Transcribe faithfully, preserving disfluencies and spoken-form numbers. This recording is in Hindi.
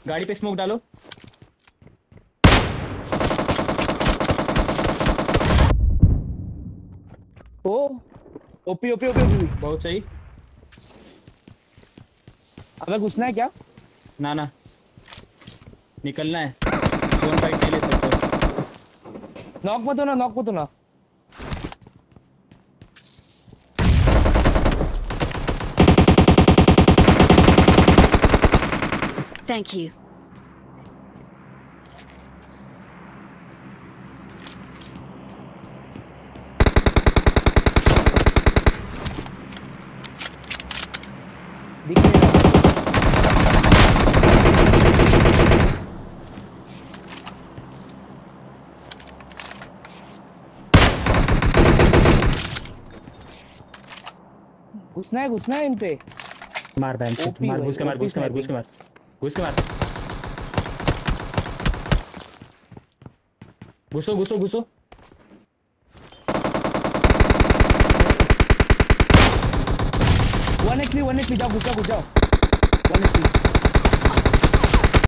गाड़ी पे स्मोक डालो। ओ ओपी ओपी ओपी ओपी। बहुत सही। अबे घुसना है क्या? ना ना, निकलना है, जोन फाइट नहीं ले सकते। नॉक मत होना, नॉक मत होना। Thank you. दिख नहीं रहा। घुसना है घुसना है इन पे। मार बहन चोद, ओपी मार, भाई, घुस के मार, ओपी घुस के मार, घुस के स्नाइपिंग। मार, घुस के मार। घुसो घुसो घुसो। वन एच पी वन एच पी, जाओ घुस जाओ घुस जाओ। One H P.